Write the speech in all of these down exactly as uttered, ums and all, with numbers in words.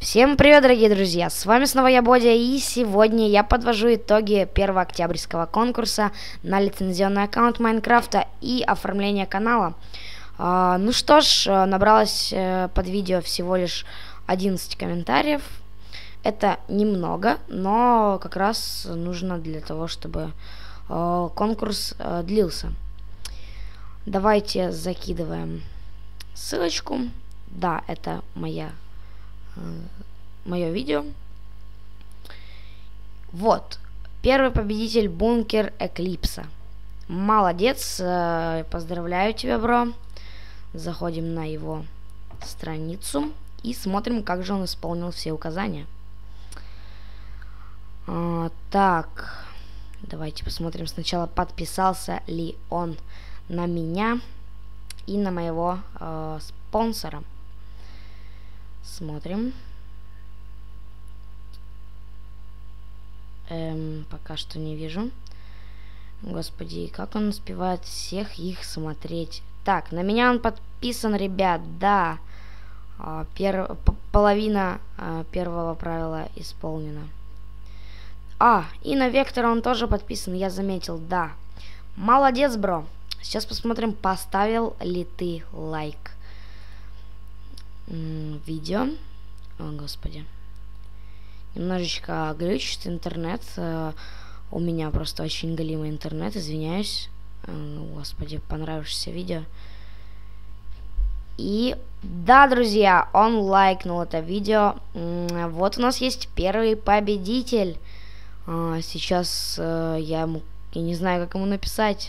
Всем привет, дорогие друзья, с вами снова я, Бодя, и сегодня я подвожу итоги первого октябрьского конкурса на лицензионный аккаунт Майнкрафта и оформление канала. А, ну что ж, набралось э, под видео всего лишь одиннадцать комментариев. Это немного, но как раз нужно для того, чтобы э, конкурс э, длился. Давайте закидываем ссылочку. Да, это моя мое видео. Вот. Первый победитель Бункер Эклипса. Молодец. Поздравляю тебя, бро. Заходим на его страницу и смотрим, как же он исполнил все указания. А, так. Давайте посмотрим сначала, подписался ли он на меня и на моего э, спонсора. Смотрим. Эм, пока что не вижу. Господи, как он успевает всех их смотреть? Так, на меня он подписан, ребят, да. А, пер... Половина а, первого правила исполнена. А, и на Вектора он тоже подписан, я заметил, да. Молодец, бро. Сейчас посмотрим, поставил ли ты лайк. Видео. О, господи. Немножечко глючит интернет. У меня просто очень галимый интернет, извиняюсь. Господи, понравившееся видео. И да, друзья, он лайкнул это видео. Вот у нас есть первый победитель. Сейчас я ему, я не знаю, как ему написать.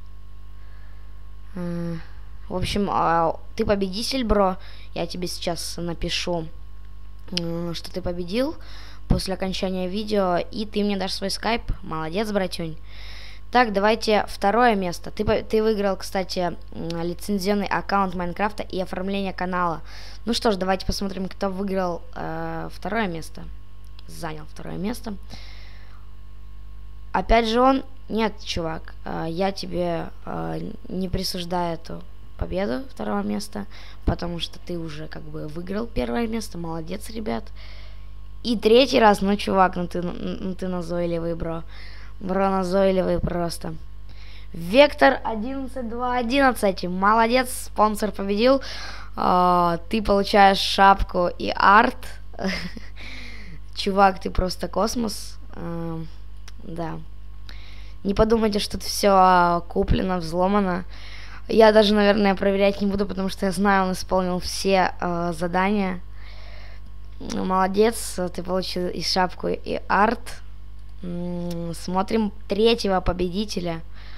В общем, ты победитель, бро. Я тебе сейчас напишу, что ты победил после окончания видео, и ты мне дашь свой скайп. Молодец, братюнь. Так, давайте второе место. Ты, ты выиграл, кстати, лицензионный аккаунт Майнкрафта и оформление канала. Ну что ж, давайте посмотрим, кто выиграл э, второе место. Занял второе место. Опять же он... Нет, чувак, э, я тебе э, не присуждаю эту победу второго места, потому что ты уже как бы выиграл первое место. Молодец, ребят. И третий раз, ну, чувак, ну ты, ну, ты назойливый, бро. Бро, назойливый просто. Вектор одиннадцать два одиннадцать. Молодец, спонсор победил. Uh, ты получаешь шапку и арт. Чувак, ты просто космос. Uh, да. Не подумайте, что это все куплено, взломано. Я даже, наверное, проверять не буду, потому что я знаю, он исполнил все uh, задания. Молодец, ты получил и шапку, и арт. М-м, смотрим третьего победителя.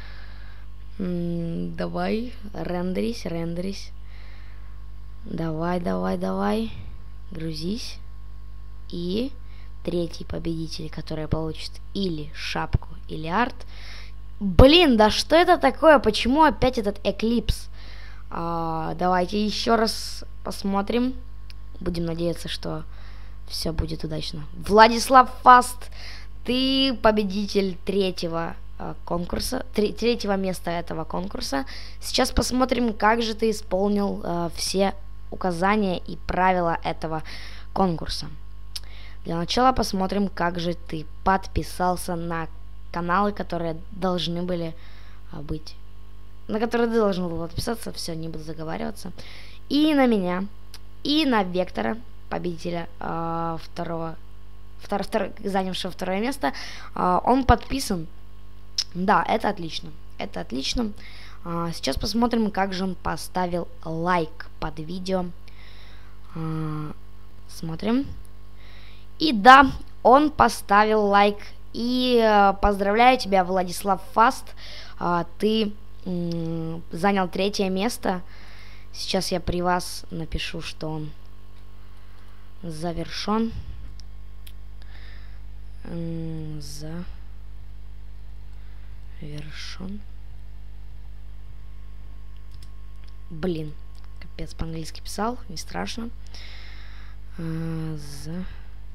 М-м, давай, рендерись, рендерись. Давай, давай, давай. Грузись. И третий победитель, который получит или шапку, или арт. Блин, да что это такое? Почему опять этот Эклипс? А, давайте еще раз посмотрим. Будем надеяться, что все будет удачно. Владислав Фаст, ты победитель третьего э, конкурса, тр третьего места этого конкурса. Сейчас посмотрим, как же ты исполнил э, все указания и правила этого конкурса. Для начала посмотрим, как же ты подписался на каналы, которые должны были э, быть, на которые ты должен был подписаться. Все, не буду заговариваться. И на меня. И на Вектора, победителя э, второго, втор, втор, занявшего второе место, э, он подписан. Да, это отлично. Это отлично. Э, сейчас посмотрим, как же он поставил лайк под видео. Э, смотрим. И да, он поставил лайк. И э, поздравляю тебя, Владислав Фаст. Э, ты э, занял третье место. Сейчас я при вас напишу, что он завершен. Завершен. Блин, капец, по-английски писал, не страшно. Завершен.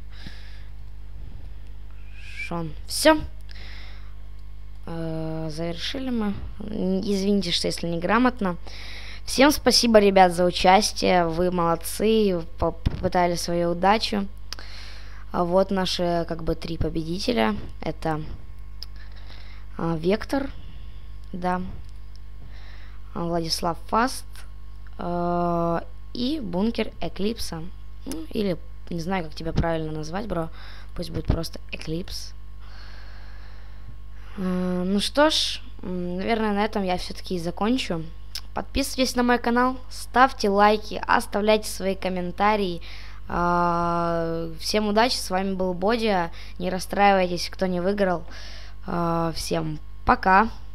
Все. Завершили мы. Извините, что если неграмотно. Всем спасибо, ребят, за участие. Вы молодцы, попытали свою удачу. А вот наши как бы три победителя. Это а, Вектор, да, Владислав Фаст а, и Бункер Эклипса. Ну, или не знаю, как тебя правильно назвать, бро. Пусть будет просто Эклипс. А, ну что ж, наверное, на этом я все-таки и закончу. Подписывайтесь на мой канал, ставьте лайки, оставляйте свои комментарии. Всем удачи, с вами был Бодя. Не расстраивайтесь, кто не выиграл. Всем пока.